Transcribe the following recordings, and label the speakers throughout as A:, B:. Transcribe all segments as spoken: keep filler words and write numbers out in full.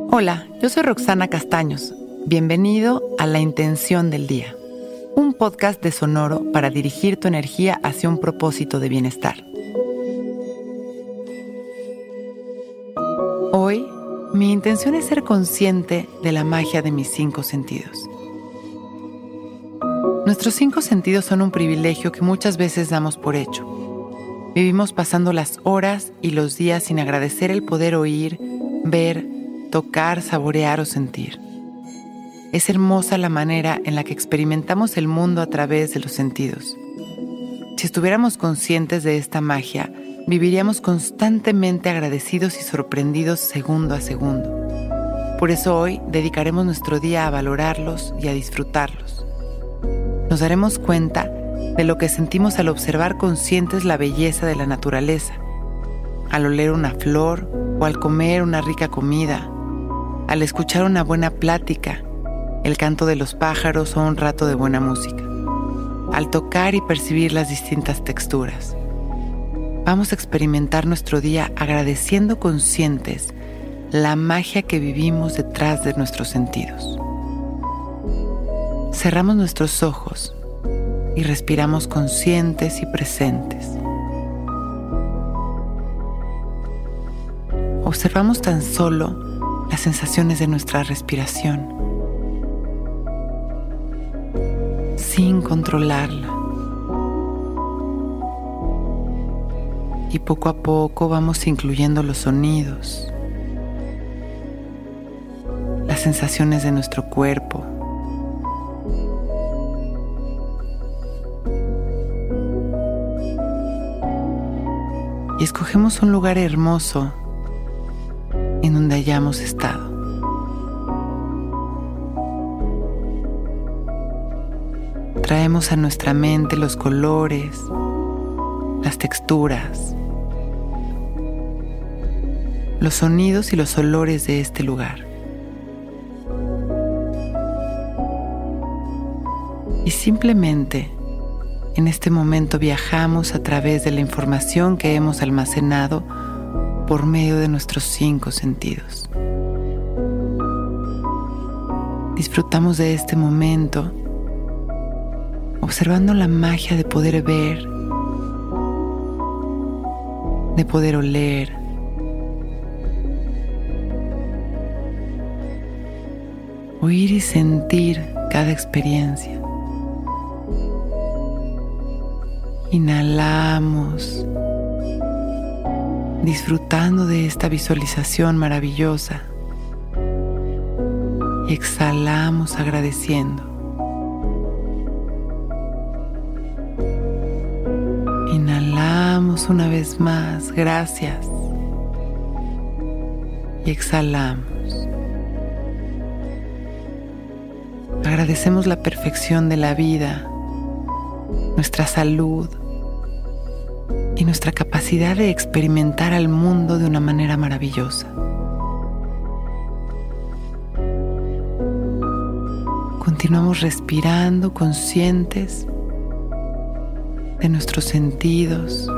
A: Hola, yo soy Roxana Castaños. Bienvenido a La Intención del Día, un podcast de Sonoro para dirigir tu energía hacia un propósito de bienestar. Hoy, mi intención es ser consciente de la magia de mis cinco sentidos. Nuestros cinco sentidos son un privilegio que muchas veces damos por hecho. Vivimos pasando las horas y los días sin agradecer el poder oír, ver, tocar, saborear o sentir. Es hermosa la manera en la que experimentamos el mundo a través de los sentidos. Si estuviéramos conscientes de esta magia, viviríamos constantemente agradecidos y sorprendidos segundo a segundo. Por eso hoy dedicaremos nuestro día a valorarlos y a disfrutarlos. Nos daremos cuenta de lo que sentimos al observar conscientes la belleza de la naturaleza, al oler una flor o al comer una rica comida, al escuchar una buena plática, el canto de los pájaros o un rato de buena música, al tocar y percibir las distintas texturas. Vamos a experimentar nuestro día agradeciendo conscientes la magia que vivimos detrás de nuestros sentidos. Cerramos nuestros ojos y respiramos conscientes y presentes. Observamos tan solo las sensaciones de nuestra respiración, sin controlarla. Y poco a poco vamos incluyendo los sonidos, las sensaciones de nuestro cuerpo. Y escogemos un lugar hermoso en donde hayamos estado. Traemos a nuestra mente los colores, las texturas, los sonidos y los olores de este lugar. Y simplemente en este momento viajamos a través de la información que hemos almacenado por medio de nuestros cinco sentidos. Disfrutamos de este momento observando la magia de poder ver, de poder oler, oír y sentir cada experiencia. Inhalamos, disfrutando de esta visualización maravillosa, y exhalamos agradeciendo. Inhalamos una vez más, gracias, y exhalamos. Agradecemos la perfección de la vida, nuestra salud y nuestra capacidad de experimentar al mundo de una manera maravillosa. Continuamos respirando conscientes de nuestros sentidos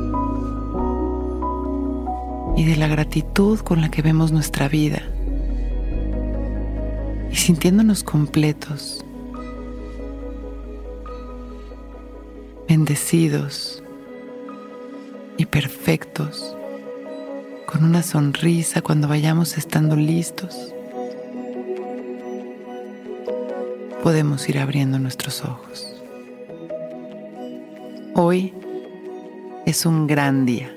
A: y de la gratitud con la que vemos nuestra vida y sintiéndonos completos, bendecidos y perfectos, con una sonrisa cuando vayamos estando listos. Podemos ir abriendo nuestros ojos. Hoy es un gran día.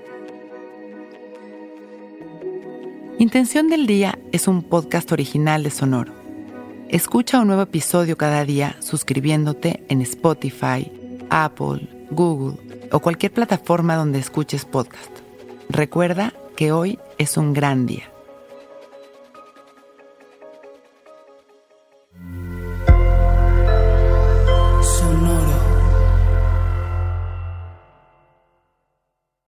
A: Intención del Día es un podcast original de Sonoro. Escucha un nuevo episodio cada día suscribiéndote en Spotify, Apple, Google o cualquier plataforma donde escuches podcast. Recuerda que hoy es un gran día.